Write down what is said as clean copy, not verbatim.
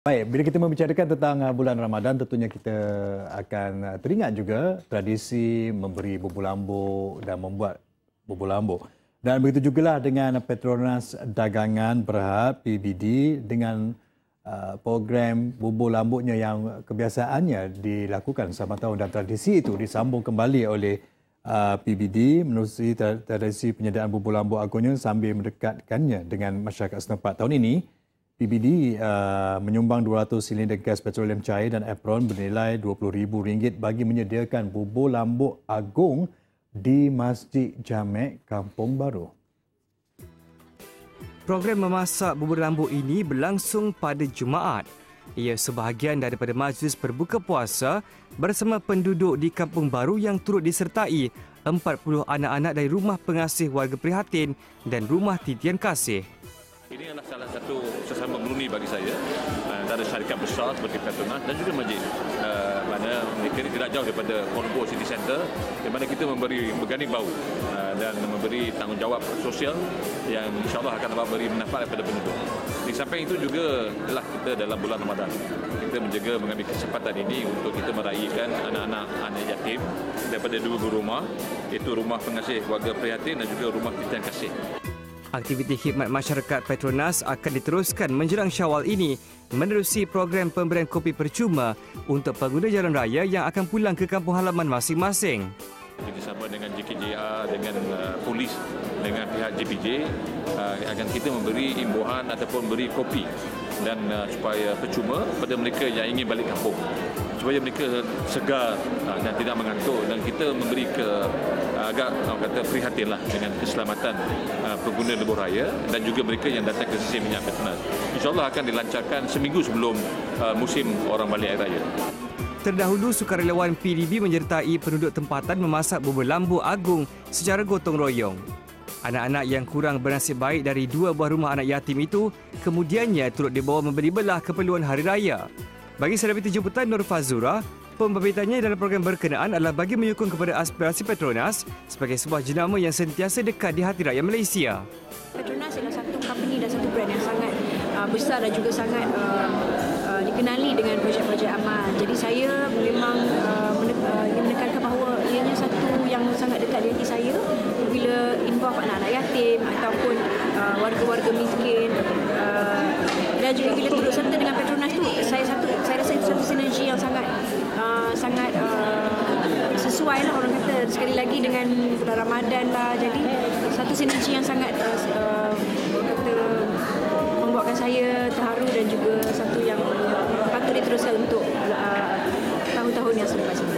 Baik, bila kita membicarakan tentang bulan Ramadan, tentunya kita akan teringat juga tradisi memberi bubur lambuk dan membuat bubur lambuk. Dan begitu jugalah dengan Petronas Dagangan Berhad PBD dengan program bubur lambuknya yang kebiasaannya dilakukan selama tahun, dan tradisi itu disambung kembali oleh PBD menerusi tradisi penyediaan bubur lambuk agungnya sambil mendekatkannya dengan masyarakat setempat. Tahun ini PBD menyumbang 200 silinder gas petroleum cair dan apron bernilai RM20,000 bagi menyediakan bubur lambuk agung di Masjid Jamek Kampung Baru. Program memasak bubur lambuk ini berlangsung pada Jumaat. Ia sebahagian daripada majlis berbuka puasa bersama penduduk di Kampung Baru yang turut disertai 40 anak-anak dari Rumah Pengasih Warga Prihatin dan Rumah Titian Kasih. Ini adalah salah satu sesama meruni bagi saya antara syarikat besar seperti Petronas dan juga masjid, mana mereka tidak jauh daripada Kuala Lumpur City Centre, di mana kita memberi berganding bahu dan memberi tanggungjawab sosial yang insyaAllah akan memberi manfaat kepada penduduk. Di samping itu juga adalah kita dalam bulan Ramadan. Kita menjaga mengambil kesempatan ini untuk kita meraihkan anak-anak yatim daripada dua rumah, iaitu Rumah Pengasih Warga Prihatin dan juga Rumah Titian Kasih. Aktiviti khidmat masyarakat Petronas akan diteruskan menjelang Syawal ini menerusi program pemberian kopi percuma untuk pengguna jalan raya yang akan pulang ke kampung halaman masing-masing. Bersama dengan JKJR, dengan polis, dengan pihak JPJ, akan kita memberi imbuhan ataupun beri kopi dan supaya percuma pada mereka yang ingin balik kampung, supaya mereka segar dan tidak mengantuk, dan kita memberi agak prihatinlah dengan keselamatan pengguna lebuh raya dan juga mereka yang datang ke stesen minyak Petronas. InsyaAllah akan dilancarkan seminggu sebelum musim orang balik air raya. Terdahulu, sukarelawan PDB menyertai penduduk tempatan memasak bubur lambuk agung secara gotong royong. Anak-anak yang kurang bernasib baik dari dua buah rumah anak yatim itu kemudiannya turut dibawa memberi belah keperluan hari raya. Bagi Selebriti Jemputan Nur Fazura, pembabitanya dalam program berkenaan adalah bagi menyokong kepada aspirasi Petronas sebagai sebuah jenama yang sentiasa dekat di hati rakyat Malaysia. Petronas adalah satu company dan satu brand yang sangat besar dan juga sangat dikenali dengan projek-projek amal. Jadi saya memang ingin menekankan bahawa ianya satu yang sangat dekat di hati saya bila involve anak-anak yatim ataupun warga-warga miskin, dan juga bila turut serta dengan Petronas tu saya rasa itu satu sinergi yang sangat sesuai lah, orang kata sekali lagi dengan bulan Ramadan lah, jadi satu sinergi yang sangat membuatkan saya terharu dan juga satu yang patut diteruskan untuk tahun-tahun yang selepas ini.